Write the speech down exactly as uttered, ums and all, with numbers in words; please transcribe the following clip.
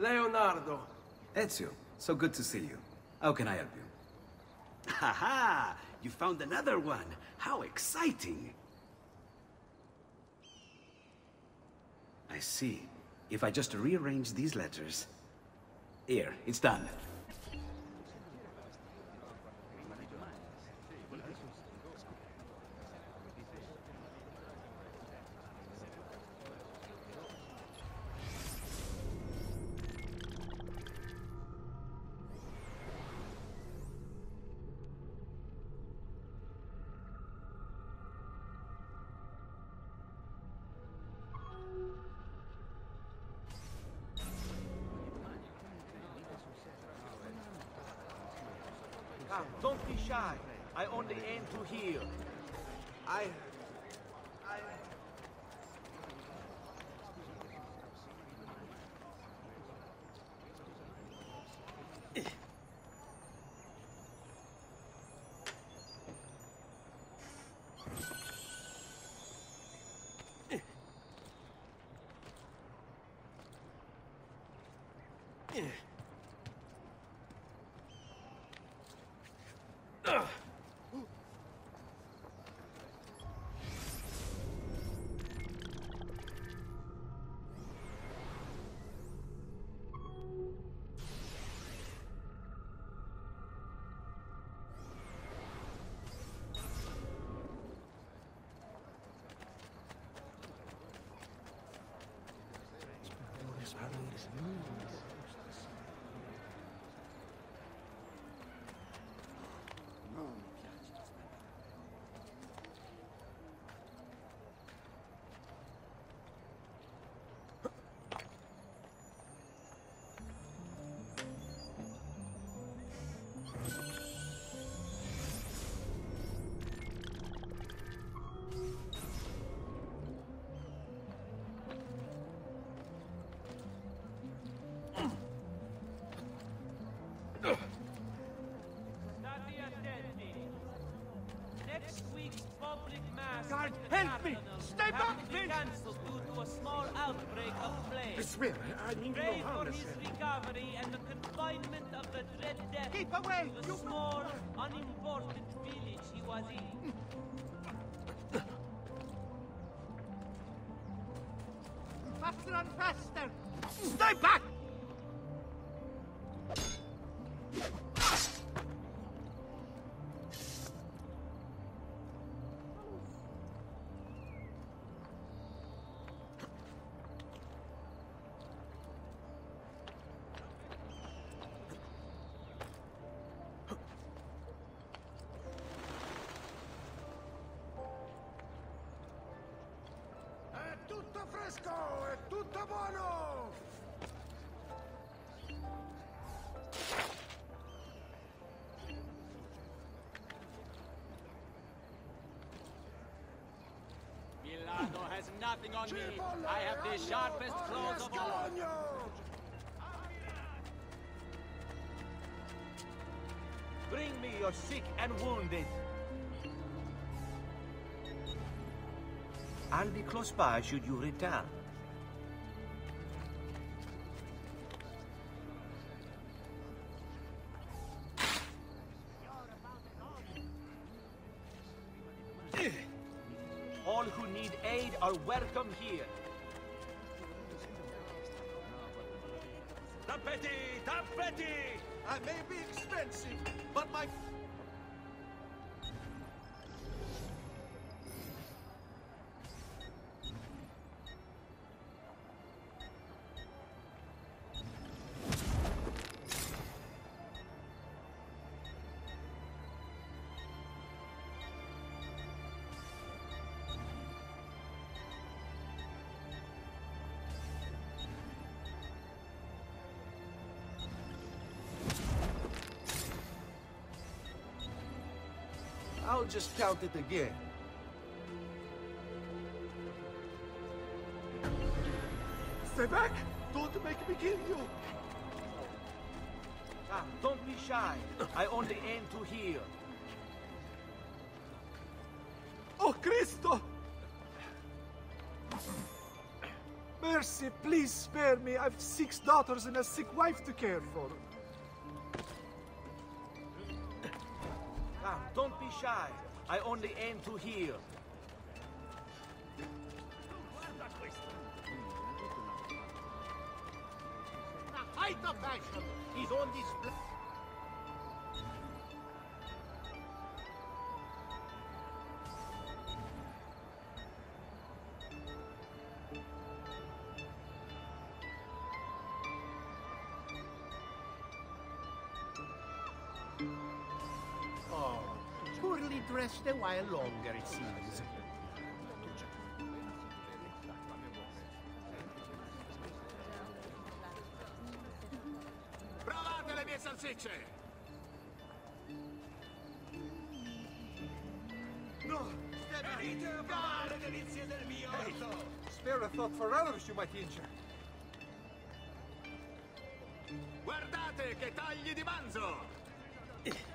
Leonardo. Ezio, so good to see you. How can I help you? Haha! You found another one! How exciting! I see. If I just rearrange these letters... Here, it's done. Ah, don't be shy. I only aim to heal. I... I... Next week's public mass God, help me! Stay back, please! Cancelled due to a small outbreak of plague. I swear, I mean Pray no for harm. his recovery and the confinement of the dread death Keep away! to the You... small, unimportant village he was in. Faster and faster! Stay back! È tutto fresco! È tutto buono! Milano has nothing on me. I have the sharpest claws of all. Bring me your sick and wounded. I'll be close by should you return. All who need aid are welcome here. Tappeti! Tappeti! I may be expensive, but my... I'll just count it again. Stay back! Don't make me kill you! Ah, don't be shy. I only aim to heal. Oh, Cristo! Mercy, please spare me. I've six daughters and a sick wife to care for. Come, don't be shy. I only aim to heal. The height of passion is on display. Oh, poorly dressed a while longer, it seems. Provate le mie salsicce! No! Venite a provare le delizie del mio orto! Spare a thought for others, you might injure. Guardate che tagli di manzo!